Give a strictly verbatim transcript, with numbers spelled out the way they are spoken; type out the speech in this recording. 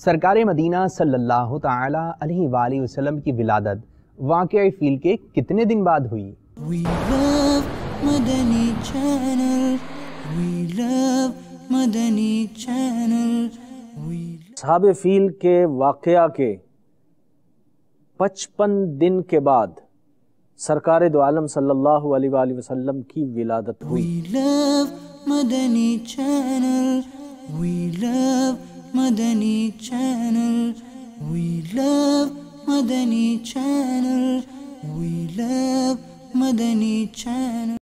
सरकार मदीना सल्लल्लाहु ताला अलैहि वसल्लम की विलादत वाक़या फ़ील के कितने दिन बाद हुई? We love Madani Channel. We love Madani Channel. We असहाब फ़ील के वाक़या के पचपन दिन के बाद सरकार दो आलम सल्लल्लाहु अलैहि वसल्लम की विलादत हुई। We love Madani Channel. We love Madani Channel. We love Madani Channel. We love Madani Channel.